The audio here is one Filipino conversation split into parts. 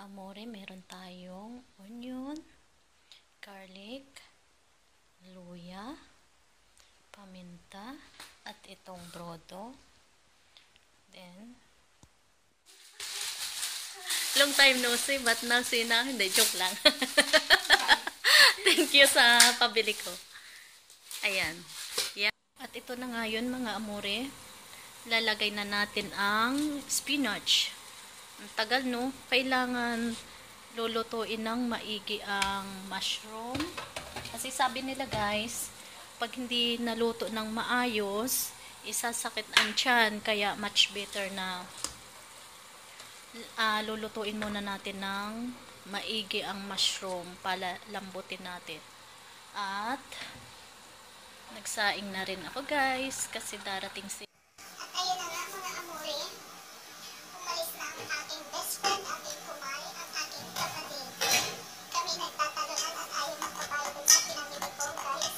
amore, meron tayong onion, garlic, luya, paminta, at itong brodo. Then, long time no see, but now see na. Hindi, joke lang. Thank you sa pabili ko. Ayan. Yeah. At ito na nga yun, mga amore. Lalagay na natin ang spinach. Ang tagal, no? Kailangan lulutuin ng maigi ang mushroom. Kasi sabi nila, guys, pag hindi naluto ng maayos, isasakit ang tiyan. Kaya much better na lulutuin muna natin ng maigi ang mushroom para lambutin natin. At nagsaing na rin ako, guys, kasi darating si Ayun na nga, mga amore, umalis na ang aking best friend, aking kumari, at aking kapatid. Kami nagtatalunan at ayaw magpapayo dun sa pinamili ko, guys.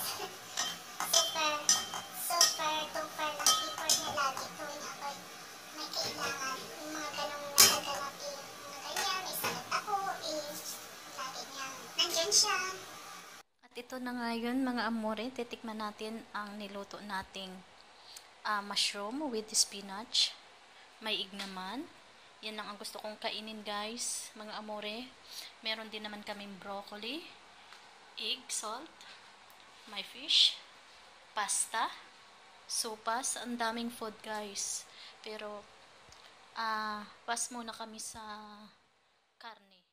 super duper lang effort niya lagi tuwing ako may kailangan. Yung mga ganong nagaganapin, mga ganyan, may sakit ako, lagi niya nandyan siya. At ito na nga yun, mga amore, titikman natin ang niluto nating mushroom with spinach. May ig naman. Yan lang ang gusto kong kainin, guys, mga amore. Meron din naman kaming broccoli, egg, salt, may fish, pasta, sopas. Ang daming food, guys. Pero, pass muna kami sa karne.